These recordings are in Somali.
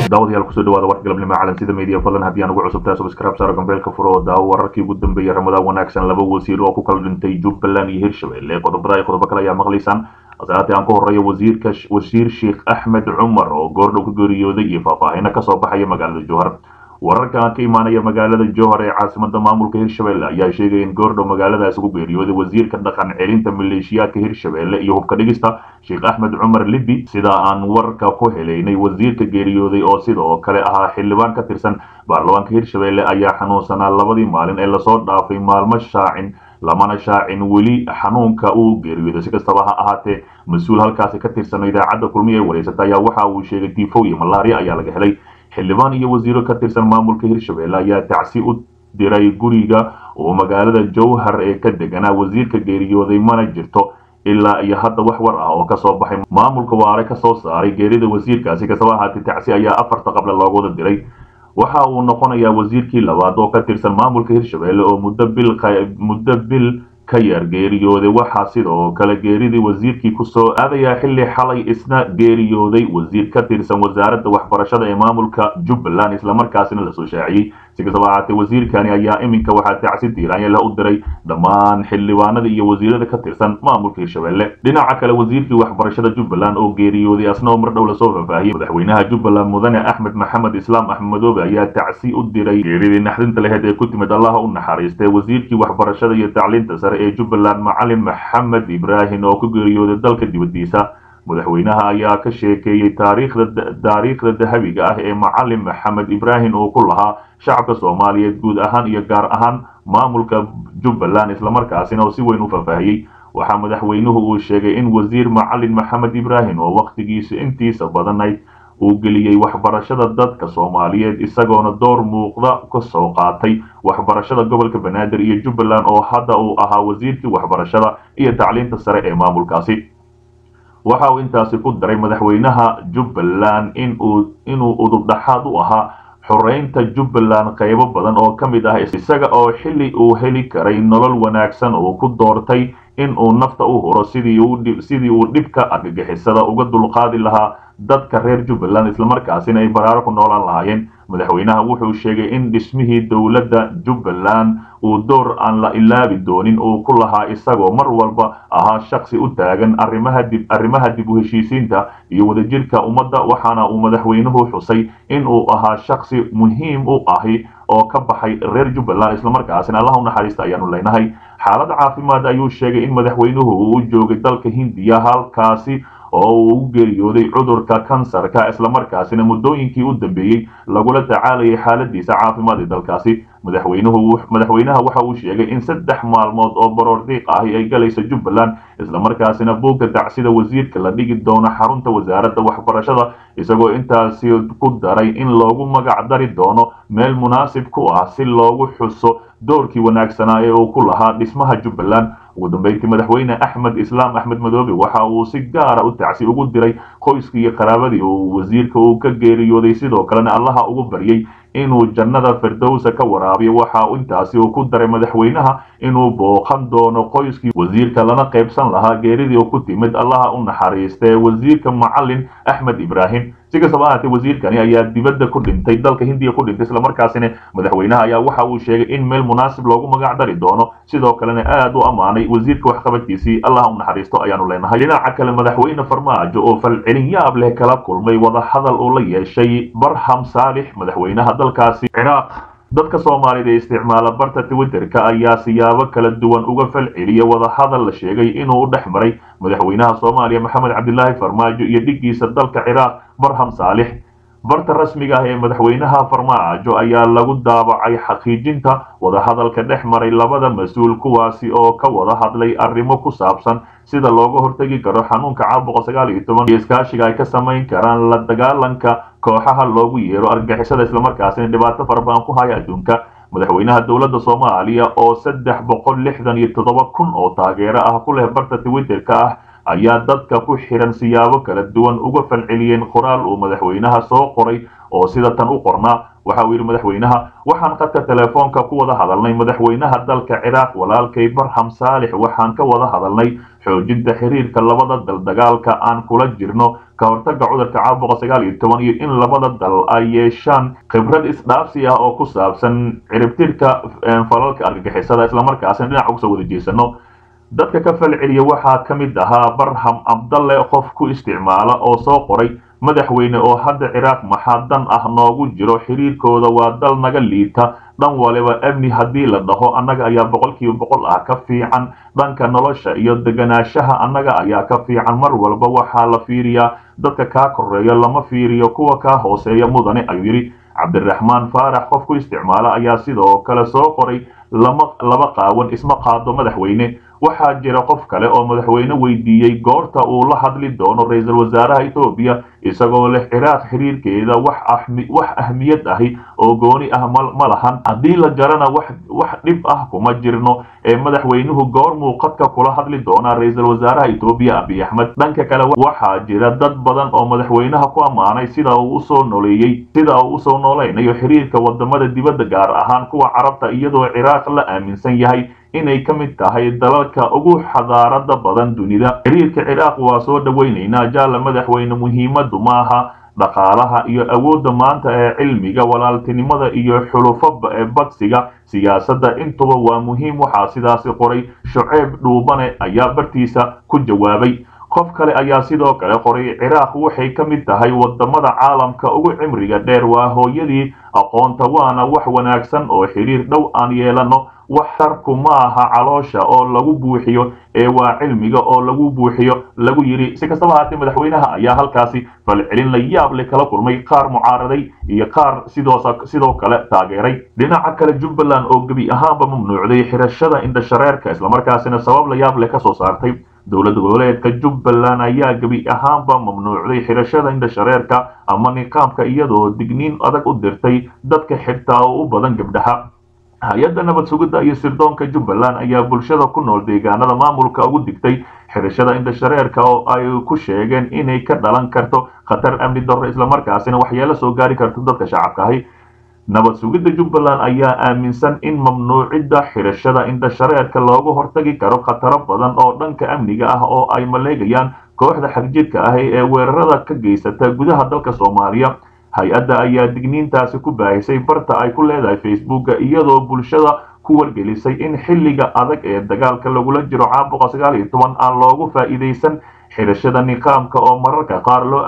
daawadayaal kusoo dhawaada warka galabnimo caalamsida media fadlan haddii aan ugu cusubtahay subscribe saaro gambeelka furo oo daawo wararkii ugu dambeeyay ramadaan wanaagsan laba wasiir oo ku kala dhintay Jubbaland iyo Hirshabelle qodobo kale ayaa maqlaysaan asaate aan ku horeeyo wasiir Sheikh Ahmed Umar oo goordhow ku geeriyooday iyo faahfaahin ka soo baxaya magaalada Jowhar wararka ka imaanaya magaalada Jowhar ee caasimadda maamulka Hirshabelle ayaa sheegay in goordhow magaaladaas ugu geeriyooday wasiirka dhaqan celinta maleeshiyaadka Hirshabelle iyo hubka dhigista Sheikh Ahmed Umar Libi sida aan warka ku heleynay wasiirka geeriyooday oo sidoo kale ahaa xildhibaan ka tirsan baarlamaanka Hirshabelle ayaa xanuunsanaa labadii maalin ee la soo dhaafay maalmo lamana shaacin weli xanuunka uu geeriyooday si kastaba ha ahaatee mas'uul halkaasi ka tirsan idaacadda kulmiye ee wareysata ayaa waxa uu sheegay tifo iyo malaria ayaa laga helay xildhibaan iyo wasiiro ka tirsan maamulka Hirshabelle ayaa tacsi u diray guriga oo magaalada Jowhar ee ka deganaa wasiirka geeriyooday mana jirto ilaa iyo hadda wax war ah oo ka soo baxay maamulka waare ka soo saaray geerida wasiirkaasi kasaba ahaatee tacsi ayaa afarta qabla loogu wada diray waxa uu noqonayaa wasiirkii labaad oo ka tirsan maamulka Hirshabelle oo muddo bil ka yar geeriyooday waxa sidoo kale geeridii wasiirkii ku soo aadaya xilli xalay isna geeriyooday wasiir ka tirsan wasaaradda waxbarashada ee maamulka Jubbaland isla markaasina la soo shaaciyay si kastaba ahaatee wasiirkani ayaa iminka waxaa tacsi diiran la u diray dhammaan xildhibaanada iyo wasiirada ka tirsan maamulka Hirshabelle dhinaca kale wasiirkii waxbarashada Jubbaland oo geeriyooday asna mar dhow la soo faahfaahiyay madaxweynaha Jubbaland mudane Axmed Maxamed Islaam Axmed Madoobe ayaa tacsi u diray geeridii naxdinta lahayd ee ku timid Allah u naxariistay wasiirkii waxbarashada iyo tacliinta sare ee Jubbaland Macalin Maxamed Ibrahim oo ku geeriyooday dalka dibadiisa madaxweynaha ayaa ka sheekeeyay taariikhda dahabiga ah ee Macalin Maxamed Ibrahim oo ku lahaa shacabka Soomaaliyeed guud ahaan iyo gaar ahaan maamulka Jubbaland isla markaasina oo si weyn u faahfaahiyay waxa madaxweynuhu uu sheegay in wasiir Macalin Maxamed Ibrahim oo waqtigiisa intiisa badan uu geliyay waxbarashada dadka Soomaaliyeed isagoona door muuqda ka soo qaatay waxbarashada gobolka Banaadir iyo Jubbaland oo hadda uu ahaa wasiirkii waxbarashada iyo tacliinta sare ee maamulkaasi waxa uu intaasi ku daray madaxweynaha Jubbaland inuu udub dhaxaad u ahaa xoreynta Jubbaland qaybo badan oo kamid ah isaga oo xilli uu heli karay nolol wanaagsan oo ku doortay in uu nafta u huro sidii uu dhibka argagixisada uga dulqaadi lahaa dadka reer Jubbaland isla markaasina ay baraaro ku noolaan lahaayeen madaxweynaha wuxuu sheegay in dhismihii dawladda Jubbaland uu door aan la ilaabi doonin oo ku lahaa isagoo mar walba ahaa shakhsi u taagan arrimaha dib u heshiisiinta iyo wadajirka ummadda waxaana uu madaxweynuhu xusay in uu ahaa shakhsi muhiim u ahi oo ka baxay reer Jubbaland isla markaasina Allah u naxariista ayaanu leenahay xaalad caafimaad ayuu sheegay in madaxweynuhu uu joogay dalka Hindiya halkaasi oo uu geeriyooday cudurka kansarka isla markaasina muddooyinkii u dambeeyay lagula tacaalayay xaaladiisa caafimaad ee dalkaasi madaxweynaha waxa uu sheegay in 3 maalmood oo baroordiiq ah ay galayso Jubbaland isla markaasina buugga tacsida wasiirka la dhigi doono xarunta wasaaradda waxbarashada isagoo intaasi ku daray in loogu magac dari doono meel munaasib ku ah si loogu xuso doorkii wanaagsanaa ee uu ku lahaa dhismaha Jubbaland ugu dambeyntii madaxweyne Axmed Islaam Axmed Madoobe waxa uu si gaar ah u tacsi ugu diray qoyskii iyo qaraabadii uu wasiirka uu ka geeriyooday sidoo kalena Allah ugu baryay inuu jannada firdawsa ka waraabiyo waxa uu intaasi ku daray madaxweynaha inuu booqan doono qoyskii wasiirka lana qaybsan lahaa geeridii ku timid Allah u naxariistay wasiirka Macalin Axmed Ibrahim si kastaba ahaatee wasiirkani ayaa dibadda ku dhintay dalka Hindiya ku dhintay isla markaasina madaxweynaha ayaa waxa uu sheegay in meel munaasib loogu magac dari doono sidoo kalena aad u amaanay wasiirka waxqabadkiisii Allah u naxariisto ayaanu leenahay dhinaca kale madaxweyne Farmaajo oo falcelin yaab leh kala kulmay wada hadal oo la yeeshay Barham Saalix madaxweynaha dalkaasi Ciraaq dadka Soomaaliyeed ee isticmaala barta Twitterka ayaa siyaabo kala duwan uga falceliya wada hadal la sheegay inuu u dhaxmaray madaxweynaha Soomaaliya Maxamed Cabdilaahi Farmaajo iyo dhigiisa dalka Ciraaq Barham Saalix barta rasmiga ah ee madaxweynaha Farmaajo ayaa lagu daabacay xaqiijinta wada hadalka dhexmaray labada mas'uul kuwaasi oo ka wada hadlay arrimo ku saabsan sida looga hortagi karo xanuunka caabuqa 19 iyo iskaashiga ay ka samayn karaan la dagaalanka kooxaha loogu yeero argagixisada isla markaasina dhibaato farabadan ku haya adduunka madaxweynaha dawladda Soomaaliya oo 367,000 oo taageero ah ku leh barta Twitterka ah ayaa dadka ku xiran siyaabo kala duwan uga falceliyeen qoraal uu madaxweynaha soo qoray oo sida tan u qornaa waxa uu yiri madaxweynaha waxaan qadka telefoonka ku wada hadalnay madaxweynaha dalka Ciraaq walaalkay Barham Saalix waxaan ka wada hadalnay xoojinta xiriirka labada dal dagaalka aan kula jirno ka hortagga cudurka caabuqa 19 iyo in labada dal ay yeeshaan khibrad isdhaafsi ah oo ku saabsan ciribtirka falalka argagixisada isla markaasina dhinac uga soo wada jeesano dadka ka falceliya waxaa ka mid ahaa Barham Abdalle qof ku isticmaala oo soo qoray madaxweyne oo hadda Ciraaq maxadan ah noogu jiro xiriirkooda waa dal naga liita dhan waliba amni hadii la dhaho annaga ayaa 100% ah ka fiican dhanka nolosha iyo deganaanshaha annaga ayaa ka fiican mar walba waxa la fiiriyaa dadka ka koreeya lama fiiriyo kuwa ka hooseeya mudane ayuu yiri Cabdiraxmaan Faarax qof ku isticmaala ayaa sidoo kale soo qoray laba qaawan isma qaado madaxweyne waxaa jira qof kale oo madaxweyne weydiiyay goorta uu la hadli doono ra'iisul wasaaraha Itoobiya isagoo leh Ciraaq xiriirkeeda wax ahmiyad ahi oo gooni ah ma lahan hadii la jarana wax dhib ah kuma jirno ee madaxweynuhu goormuu qadka kula hadli doona ra'iisul wasaaraha Itoobiya Abiy Ahmed dhanka kale waxaa jira dad badan oo madaxweynaha ku amaanay sida uu u soo nooleeyo xiriirka wadamada dibadda gaar ahaan kuwa Carabta iyadoo Ciraaq la aaminsan yahay inay ka mid tahay dalalka ugu xadaarada badan dunida xiriirka Ciraaq waa soo dhaweynayna jaala madaxweyne muhiimadu maaha dhaqaalaha iyo awoodda maanta ee cilmiga walaaltinimada iyo xulufo badsiga siyaasadda intuba waa muhiim waxa sidaas qoray Shucayb Dhuubane ayaa bartiisa ku jawaabay qof kale ayaa sidoo kale qoray Ciraaq waxay ka mid tahay wadamada caalamka ugu cimriga dheer waa hooyadii aqoonta waana wax wanaagsan oo xiriir dhow aan yeelano wax tarku maaha caloosha oo lagu buuxiyo ee waa cilmiga oo lagu buuxiyo lagu yiri si kastaba haatee madaxweynaha ayaa halkaasi falcelin la yaab leh kala kulmay qaar mucaaraday iyo qaar sidoo kale taageeray dhinaca kale Jubbaland oo gabi ahaanba mamnuucday xirashada indha shareerka isla markaasina sabab la yaab leh ka soo saartay dowladda goboleedka Jubbaland ayaa gabi ahaanba mamnuucday xirashada indha shareerka ama niqaabka iyadoo digniin adag u dirtay dadka xirtaa oo u badan gabdhaha hay'adda nabad sugidda iyo sirdoonka Jubbaland ayaa bulshada ku nool deegaanada maamulka ugu digtay xirashada indha shareerka oo ay ku sheegeen inay ka dhalan karto khatar amni darro isla markaasina waxyeelo soo gaari karto dadka shacabka ah nabad sugidda Jubbaland ayaa aaminsan in mamnuucidda xirashada indha shareerka looga hortagi karo khataro badan oo dhanka amniga ah oo ay maleegayaan kooxda xagjirka ah ee weerarada ka geysata gudaha dalka Soomaaliya hay'adda ayaa digniintaasi ku baahisay barta ay ku leedahay Facebook iyadoo bulshada ku wargelisay in xilliga adag ee dagaalka lagula jiro caabuqa 19 aan loogu faa'iideysan xirashada niqaabka oo mararka qaar loo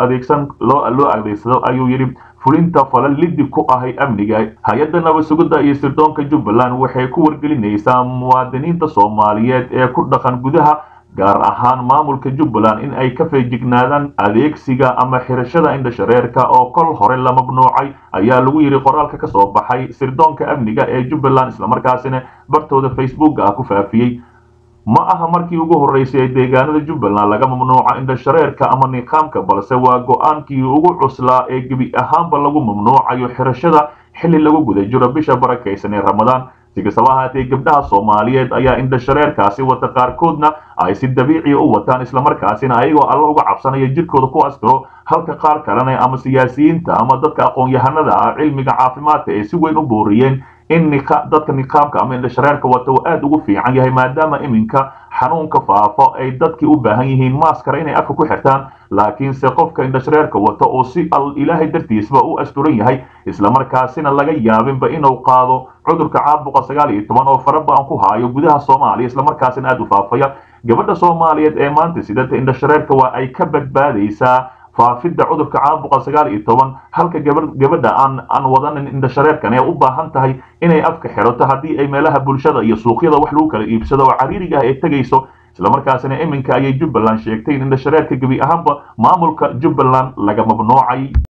adeegsado ayuu yiri fulinta falal liddi ku ahay amniga hay'adda nabad sugidda iyo sirdoonka Jubbaland waxay ku wargelinaysaa muwaadiniinta Soomaaliyeed ee ku dhaqan gudaha gaar ahaan maamulka Jubbaland in ay ka feejignaadaan adeegsiga ama xirashada indha shareerka oo kol hore la mamnuucay ayaa lagu yiri qoraalka ka soo baxay sirdoonka amniga ee Jubbaland isla markaasina bartooda Facebook ku faafiyay ma aha markii ugu horeysay deegaanada Jubbaland laga mamnuuco indha shareerka ama niqaabka balse waa go'aankii ugu cuslaa ee gabi ahaanba lagu mamnuucayo xirashada xilli lagu guda jiro bisha barakeysan ee Ramadaan si kastaba haatee gabdhaha Soomaaliyeed ayaa indha shareerkaasi wata qaarkoodna ay si dabiici u wataan isla markaasina ayagoo alla uga cabsanaya jirkooda ku astiro halka qaar kalena ama siyaasiyiinta ama dadka aqoon-yahanada ah cilmiga caafimaadka ee si weyn u booriyeen in dadka niqaabka ama indha shareerka wata uu aad ugu fiican yahay maadaama iminka xanuunka faafo ay dadkii u baahan yihiin maaskara inay afka ku xirtaan laakiin se qofka indha shareerka wata oo si ilaahay dartiisba u asturan yahay isla markaasina laga yaabinba inuu qaado cudurka caabuqa 19 oo farabaan ku haayo gudaha Soomaaliya isla markaasina aad u faafaya gabadha Soomaaliyeed ee maanta sidata indha shareerka waa ay ka badbaadaysaa faafidda cudurka caabuqa 19 halka gabadha aan wadanin indha shareerkan ay u baahan tahay inay afka xirato hadii ay meelaha bulshada iyo suuqyada wax lagu kala iibsado oo cariiriga ay tagayso isla markaasina iminka ayay Jubbaland sheegtay in indha shareerka gabi ahaanba maamulka Jubbaland laga mamnuucay